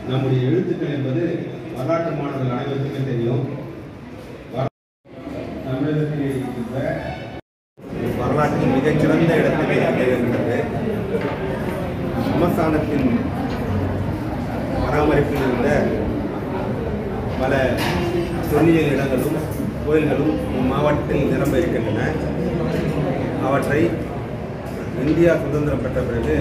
நம்முடைய எழுத்துக்கள் என்பது வரலாற்று மாணவர்கள் அனைவருக்குமே தெரியும். தமிழகத்தில் இருக்கின்ற வரலாற்றில் மிகச்சிறந்த இடத்திலே திகழ்கின்றது. சமஸ்தானத்தின் பராமரிப்பில் இருந்த பல தொல்லியல் இடங்களும் கோயில்களும் மாவட்டத்தில் நிரம்ப இருக்கின்றன. அவற்றை இந்தியா சுதந்திரம் பெற்ற பிறகு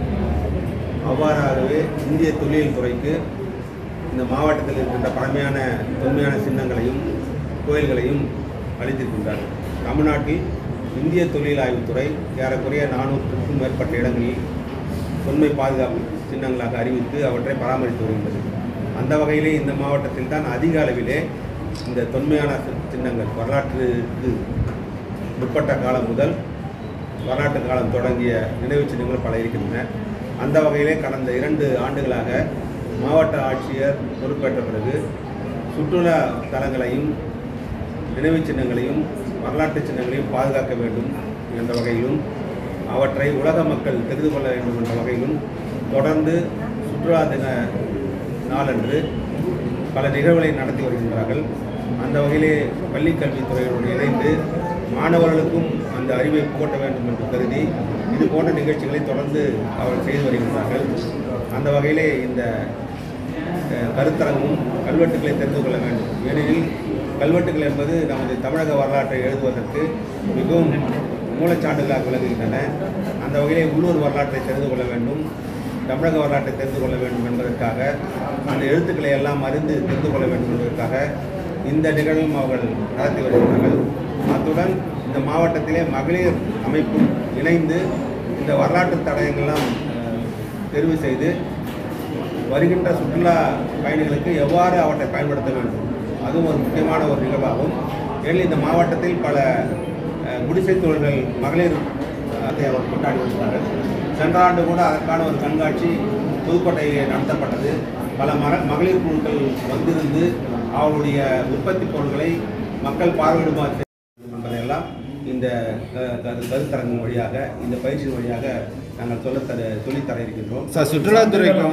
அவ்வாறாகவே இந்திய தொல்லியல் துறைக்கு இந்த மாவட்டத்தில் இருக்கின்ற தொன்மையான சின்னங்களையும் கோயில்களையும் அளித்திருக்கின்றார். தமிழ்நாட்டில் இந்திய தொல்லியல் ஆய்வுத்துறை ஏறக்குறைய 400க்கும் மேற்பட்ட இடங்களில் தொன்மை பாதுகாப்பு சின்னங்களாக அறிவித்து அவற்றை பராமரித்து வருகின்றது. அந்த வகையிலே இந்த மாவட்டத்தில் தான் அதிக அளவிலே இந்த தொன்மையான சின்னங்கள் வரலாற்றுக்கு முற்பட்ட காலம் முதல் வரலாற்று காலம் தொடங்கிய நினைவு சின்னங்கள் பல இருக்கின்றன. அந்த வகையிலே கடந்த 2 ஆண்டுகளாக மாவட்ட ஆட்சியர் பொறுப்பேற்ற பிறகு சுற்றுலா தலங்களையும் நினைவு சின்னங்களையும் வரலாற்று சின்னங்களையும் பாதுகாக்க வேண்டும் என்ற வகையிலும் அவற்றை உலக மக்கள் தெரிந்து கொள்ள வேண்டும் என்ற வகையிலும் தொடர்ந்து சுற்றுலா தின நாளன்று பல நிகழ்வுகளை நடத்தி வருகின்றார்கள். அந்த வகையிலே பள்ளிக்கல்வித்துறையோடு இணைந்து மாணவர்களுக்கும் அந்த அறிவை புகட்ட வேண்டும் என்று கருதி இது போன்ற நிகழ்ச்சிகளை தொடர்ந்து அவர்கள் செய்து வருகின்றார்கள். அந்த வகையிலே இந்த கருத்தரங்கும் கல்வெட்டுக்களை தெரிந்து கொள்ள வேண்டும். ஏனெனில் கல்வெட்டுகள் என்பது நமது தமிழக வரலாற்றை எழுதுவதற்கு மிகவும் மூலச்சான்றுகளாக விளங்குகின்றன. அந்த வகையிலே உள்ளூர் வரலாற்றை தெரிந்து கொள்ள வேண்டும், தமிழக வரலாற்றை தெரிந்து கொள்ள வேண்டும் என்பதற்காக அந்த எழுத்துக்களை எல்லாம் அறிந்து தெரிந்து கொள்ள வேண்டும் என்பதற்காக இந்த நிகழ்வும் அவர்கள் நடத்தி வருகிறார்கள். அத்துடன் இந்த மாவட்டத்திலே மகளிர் அமைப்பும் இணைந்து இந்த வரலாற்று தடயங்கள்லாம் தெரிவு செய்து வருகின்ற சுற்றுலா பயணிகளுக்கு எவ்வாறு அவற்றை பயன்படுத்த வேண்டும் அதுவும் ஒரு முக்கியமான ஒரு நிகழ்வாகும். ஏனெனில் இந்த மாவட்டத்தில் பல குடிசை தொழில்கள் மகளிர் அதை அவர் கொண்டாடி வருகிறார்கள். சென்ற ஆண்டு கூட அதற்கான ஒரு கண்காட்சி புதுக்கோட்டையில் நடத்தப்பட்டது. பல மகளிர் குழுக்கள் வந்திருந்து அவருடைய உற்பத்தி பொருட்களை மக்கள் பார்வையிடுமாறு என்பதையெல்லாம் இந்த கருத்தரங்கின் வழியாக இந்த பயிற்சியின் வழியாக நாங்கள் சொல்லித்தர இருக்கின்றோம். சார், சுற்றுலாத்துறைக்கும்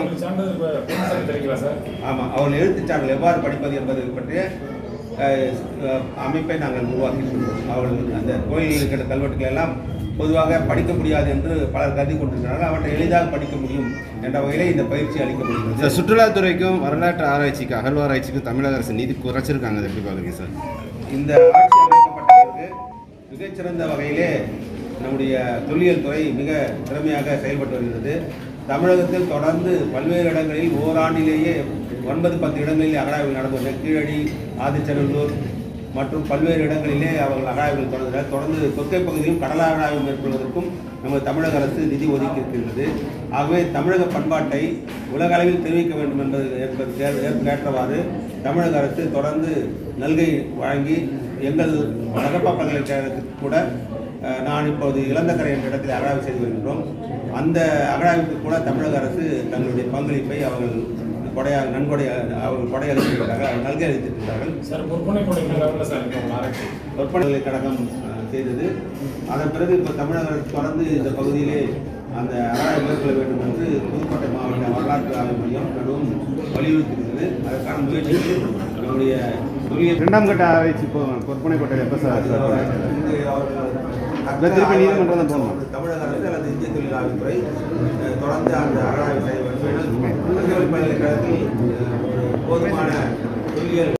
ஆமாம், அவர்கள் எழுத்துச் சான்றிதழ் எவ்வாறு படிப்பது என்பது பற்றிய அமைப்பை நாங்கள் உருவாக்கியிருக்கின்றோம். அவர்கள் அந்த கோயிலில் இருக்கிற கல்வெட்டுகள் எல்லாம் பொதுவாக படிக்க முடியாது என்று பலர் கருதி கொண்டிருக்கிறார்கள். அவற்றை எளிதாக படிக்க முடியும் என்ற வகையிலே இந்த பயிற்சி அளிக்கப்படுகிறது. சார், சுற்றுலாத்துறைக்கும் வரலாற்று ஆராய்ச்சிக்கு அகழ்வாராய்ச்சிக்கும் தமிழக அரசு நிதி குறைச்சிருக்காங்க. அதை எப்படி பார்க்குறீங்க சார்? இந்த ஆட்சி அமைக்கப்பட்ட பிறகு மிகச்சிறந்த வகையிலே நம்முடைய தொல்லியல் துறை மிக திறமையாக செயல்பட்டு வருகிறது. தமிழகத்தில் தொடர்ந்து பல்வேறு இடங்களில் ஓராண்டிலேயே 9-10 இடங்களில் அகழாய்வு நடந்து வருகிறது. கீழடி, ஆதிச்சநல்லூர் மற்றும் பல்வேறு இடங்களிலே அவர்கள் அகழாய்வுகள் தொடர்ந்து தொக்கை பகுதியிலும் கடல் அகழாய்வு மேற்கொள்வதற்கும் நமது தமிழக அரசு நிதி ஒதுக்கி இருக்கின்றது. ஆகவே தமிழக பண்பாட்டை உலக அளவில் தெரிவிக்க வேண்டும் என்பதற்கு ஏற்றவாறு தமிழக அரசு தொடர்ந்து நல்கை வழங்கி எங்கள் அழகப்பா பல்கலைக்கழகத்துக்கு கூட நான் இப்போது இளந்தக்கரை என்ற இடத்தில் அகழாய்வு செய்து வருகின்றோம். அந்த அகழாய்வுக்கு கூட தமிழக அரசு தங்களுடைய பங்களிப்பை அவர்கள் அவர்கள் கொடை அளித்திருக்கிறார்கள், நல்கை அளித்திருக்கிறார்கள். விற்பனை கழகம் செய்தது. அதன் பிறகு இப்போ தமிழக அரசு தொடர்ந்து இந்த பகுதியிலே அந்த அகழாய்வு மேற்கொள்ள வேண்டும் என்று புதுக்கோட்டை மாவட்ட வரலாற்று ஆய்வு மையம் நடுவும் வலியுறுத்தியிருக்கிறது. அதற்கான முயற்சிக்கு நம்முடைய 2ஆம் கட்ட ஆராய்ச்சி பொற்பனை கோட்டையில் எப்போ சார் திருப்பி நீதிமன்றம் தான் போகணும்? தமிழக அரசு அல்லது இந்திய தொழில் ஆய்வுத்துறை தொடர்ந்து அந்த அகழாய்வு செய்ய வேண்டும். பல்கலைக்கழகத்தில் போதுமான தொல்லியல்